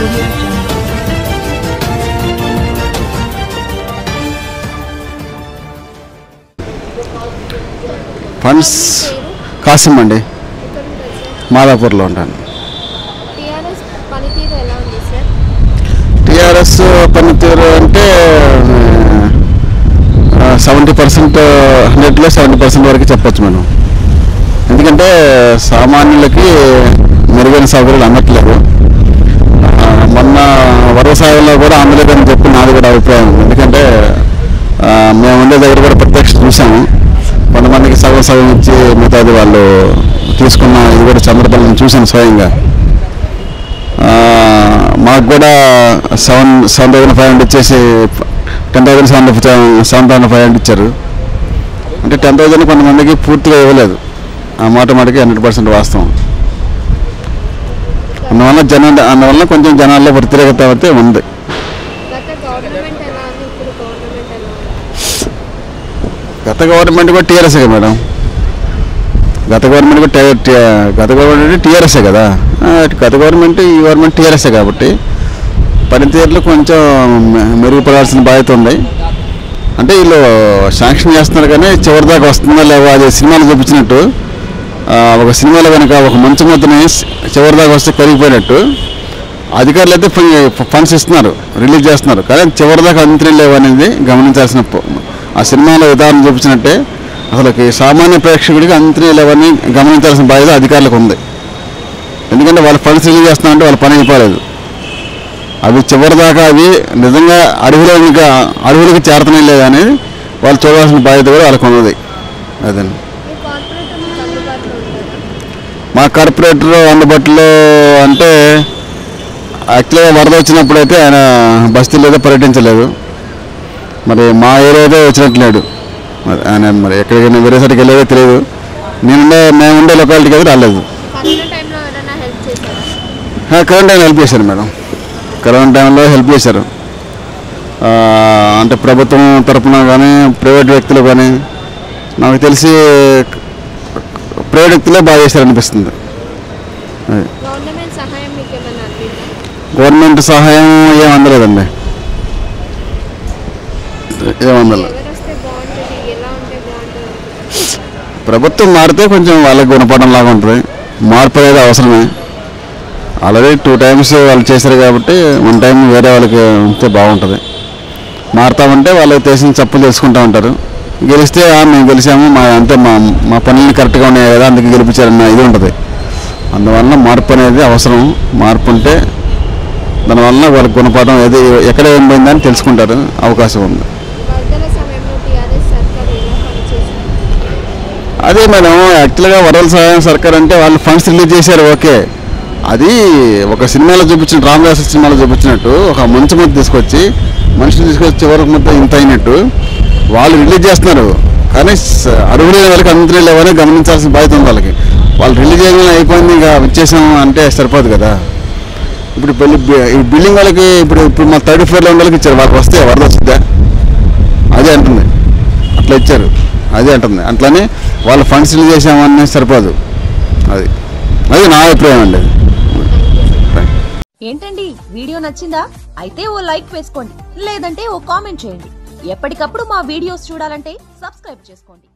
Funds Kasim అండి, మాదాపూర్లో ఉంటాను. TRS పనితీరు అంటే 70%, 100లో 70% వరకు చెప్పచ్చు మనం. ఎందుకంటే సామాన్యులకి మెరుగైన సౌకర్యాలు అందట్లేదు. మొన్న వరసాయంలో కూడా అందలేదని చెప్పి నాది కూడా అభిప్రాయం. ఎందుకంటే మేము ఉండే దగ్గర కూడా ప్రత్యక్ష చూసాము. కొంతమందికి సగం ఇచ్చి మిగతాది వాళ్ళు తీసుకున్న ఇది కూడా చంద్రబాబు చూసాను స్వయంగా. మాకు కూడా 7,500 ఇచ్చేసి 10,700 ఇచ్చారు. అంటే 10,000 కొంతమందికి పూర్తిగా ఇవ్వలేదు. ఆ మాటకి 100% వాస్తవం. అందువల్ల కొంచెం జనాల్లో వ్యతిరేకత అయితే ఉంది. గత గవర్నమెంట్ కూడా టీఆర్ఎస్ఏ మేడం. గత గవర్నమెంట్ టీఆర్ఎస్ఏ కదా. గత గవర్నమెంట్ ఈ గవర్నమెంట్ టీఆర్ఎస్ఏ కాబట్టి పనితీరులో కొంచెం మెరుగుపడాల్సిన బాధ్యత ఉంది. అంటే వీళ్ళు శాంక్షన్ చేస్తున్నారు కానీ చివరిదాకా వస్తుందా లేవో, అది సినిమాలు చూపించినట్టు ఒక సినిమాలో కనుక ఒక మంచి ముద్దని చివరిదాకా వస్తే కరిగిపోయినట్టు అధికారులు అయితే ఫండ్స్ ఇస్తున్నారు, రిలీజ్ చేస్తున్నారు. కానీ చివరిదాకా అంతనే లేవు అనేది గమనించాల్సిన, ఆ సినిమాలో ఉదాహరణ చూపించినట్టే అసలుకి సామాన్య ప్రేక్షకుడికి అంతనే లేవని గమనించాల్సిన బాధ్యత అధికారులకు ఉంది. ఎందుకంటే వాళ్ళు ఫండ్స్ రిలీజ్ చేస్తున్నారంటే వాళ్ళ పని అయిపోలేదు. అవి చివరిదాకా అవి నిజంగా అడవులకి చేరతనే లేదు అనేది వాళ్ళు చూడాల్సిన బాధ్యత కూడా వాళ్ళకు ఉన్నది. అదండి. మా కార్పొరేటర్ అందుబాటులో అంటే యాక్చువల్గా వరద వచ్చినప్పుడు అయితే ఆయన బస్తీలో అయితే పర్యటించలేదు. మరి మా ఏరియాలో వచ్చినట్లేడు. ఆయన మరి ఎక్కడికైనా వేరే సైడ్కి వెళ్ళేదో తెలియదు. మేము ఉండే లొకాలిటీకి అయితే రాలేదు. కరోనా టైంలో హెల్ప్ చేశారు మేడం. కరోనా టైంలో హెల్ప్ చేశారు. అంటే ప్రభుత్వం తరఫున కానీ ప్రైవేట్ వ్యక్తులు కానీ నాకు తెలిసి ప్రైవేట్ వ్యక్తులే బాగా చేశారనిపిస్తుంది. గవర్నమెంట్ సహాయం ఏం అందలేదండి, ఏమందలేదు. ప్రభుత్వం మారితే కొంచెం వాళ్ళకి గుణపడడం లాగా ఉంటుంది. మార్పు అనేది అవసరమే. ఆల్రెడీ 2 times వాళ్ళు చేశారు కాబట్టి 1 time వేరే వాళ్ళకి ఉంటే బాగుంటుంది. మారుతామంటే వాళ్ళకి తెలిసిన తప్పులు తెలుసుకుంటూ ఉంటారు. గెలిస్తే మేము గెలిచాము, మా పనులు కరెక్ట్గా ఉన్నాయి కదా అందుకే గెలిపించారన్న ఇది ఉంటుంది. అందువల్ల మార్పు అనేది అవసరం. మార్పు ఉంటే దానివల్ల వాళ్ళకి గుణపాఠం ఏది ఎక్కడ ఏం పోయిందని తెలుసుకుంటారు, అవకాశం ఉంది. అదే మేడం, యాక్చువల్గా వరద సహాయం సర్కార్ అంటే వాళ్ళు ఫండ్స్ రిలీజ్ చేశారు, ఓకే. అది ఒక సినిమాలో చూపించిన రామదాస్ సినిమాలో చూపించినట్టు ఒక మంచి ముద్ద తీసుకొచ్చి మనుషులు తీసుకొచ్చి చివరికి ముద్ద ఇంత అయినట్టు వాళ్ళు రిలీజ్ చేస్తున్నారు. కానీ అడుగులేని వాళ్ళకి అంతనే లేవని గమనించాల్సిన బాధ్యత ఉంది వాళ్ళకి. వాళ్ళు రిలీజ్ చేయడం అయిపోయింది, ఇంకా ఇచ్చేసాం అంటే సరిపోదు కదా. ఇప్పుడు ఈ బిల్డింగ్ వాళ్ళకి ఇప్పుడు మా 3rd floor ఉన్న వాళ్ళకి ఇచ్చారు. వాళ్ళకి వస్తే వరద వస్తుందా అదే అంటుంది, అట్లా ఇచ్చారు అదే అంటుంది. అట్లనే వాళ్ళు ఫండ్స్ రిలీజ్ చేసామని సరిపోదు. అది నా అభిప్రాయం అండి. ఏంటండి వీడియో నచ్చిందా? అయితే ఓ లైక్ వేసుకోండి, లేదంటే ఓ కామెంట్ చేయండి. ఎప్పటికప్పుడు మా వీడియోస్ చూడాలంటే సబ్స్క్రైబ్ చేసుకోండి.